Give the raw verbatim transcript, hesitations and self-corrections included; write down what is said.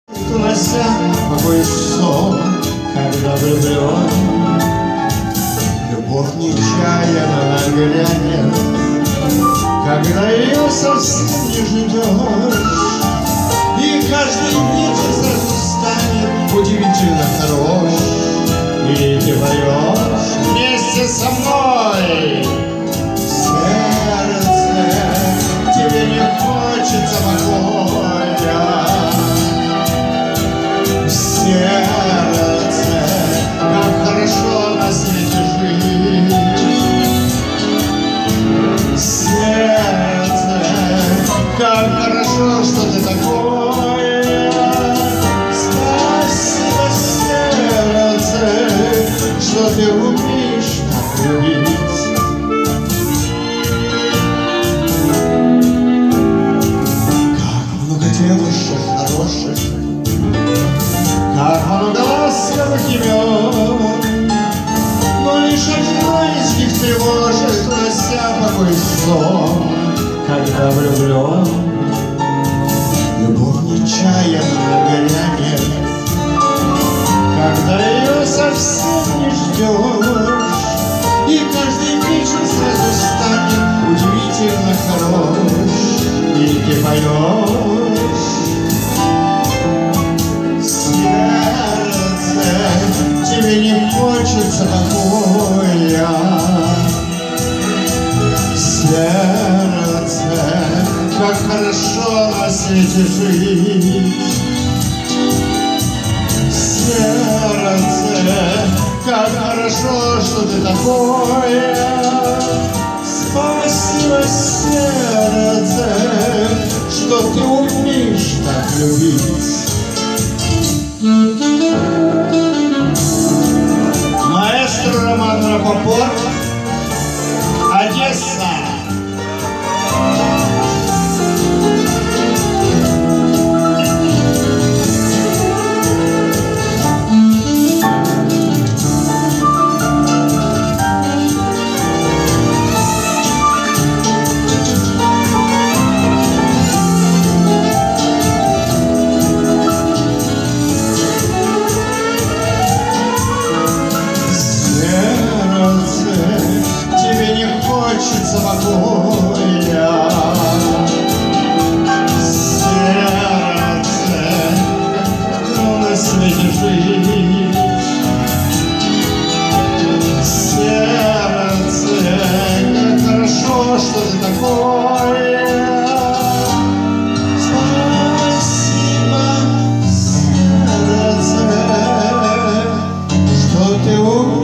Унося какой сон, когда влюблен. Любовь нечаянно наглянет, когда ее совсем не ждешь. И каждый вечер сразу станет удивительно хорош. И ты поешь вместе со мной. Сердце, тебе не хочется покоя. Сердце, как хорошо на свете жить. Сердце, как хорошо, что ты такое. Спасибо, сердце, что ты умеешь так любить. Как много девушек хороших, как много ласковых имен, но лишь одно из них тревожит, унося покой сон, когда влюблен. Любовь нечаянно грянет, когда ее совсем не ждешь. И каждый вечер сразу станет удивительно хорош. И ты поешь. Тебе не хочется покоя. Сердце, как хорошо на свете жить. Сердце, как хорошо, что ты такое. Спасибо, сердце, что ты умеешь так любить. Маэстро Роман Рапопорт, Одесса. Хочется покоя. Сердце, как на свете жить. Сердце, как хорошо, что ты такое. Спасибо, сердце, что ты умеешь.